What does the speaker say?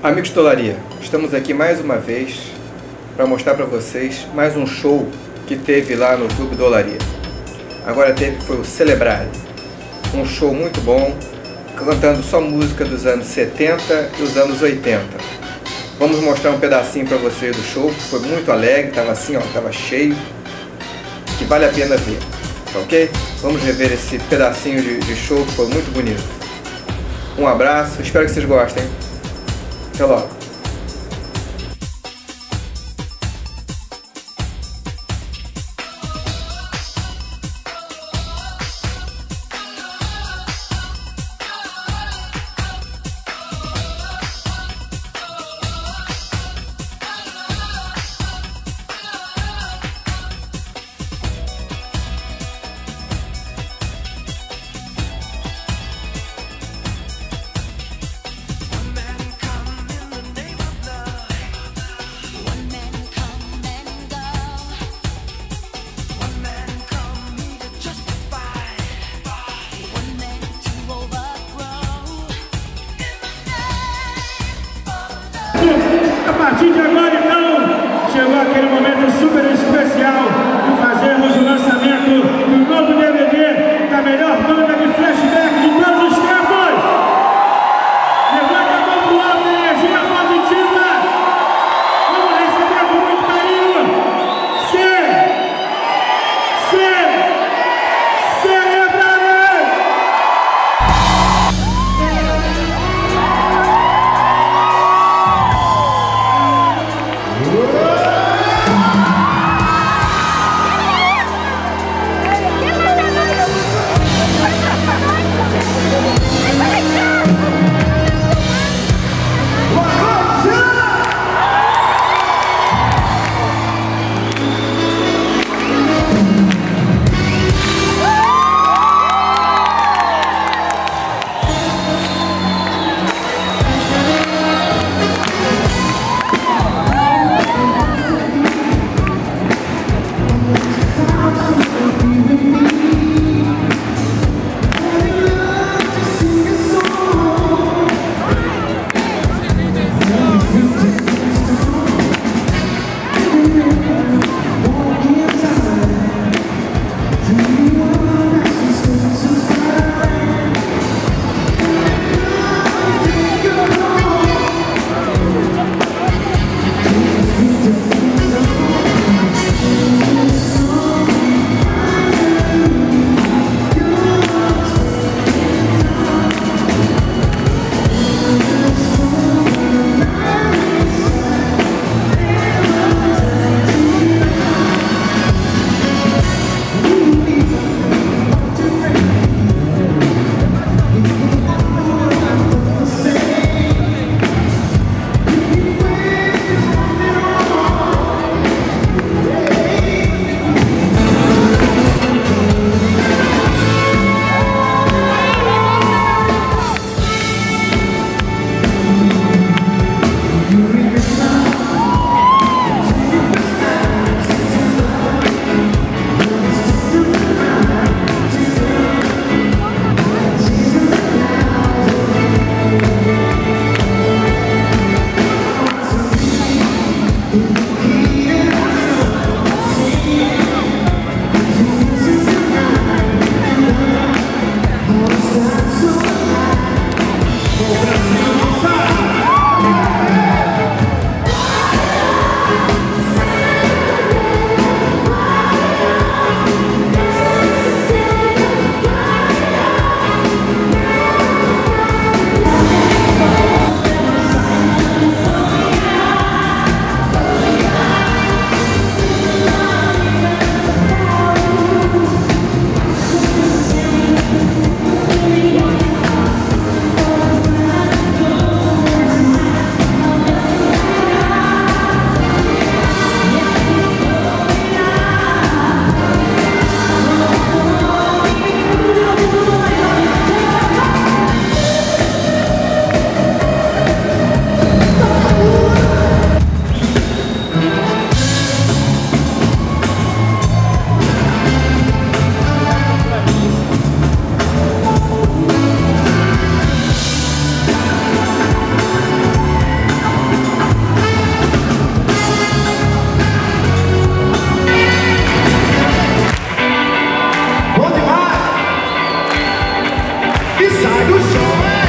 Amigos de Olaria, estamos aqui mais uma vez para mostrar para vocês mais um show que teve lá no Clube do Olaria. Agora foi o Celebrar, um show muito bom, cantando só música dos anos 70 e os anos 80. Vamos mostrar um pedacinho para vocês do show, que foi muito alegre, estava assim, ó, estava cheio, que vale a pena ver, tá ok? Vamos rever esse pedacinho de show que foi muito bonito. Um abraço, espero que vocês gostem. Até logo. A partir de agora, então, chegou aquele momento super especial de fazermos o lançamento do novo DVD da melhor banda de flashback de todos os tempos. Levanta a mão pro alto, energia positiva. Vamos receber com muito carinho. sai do chão.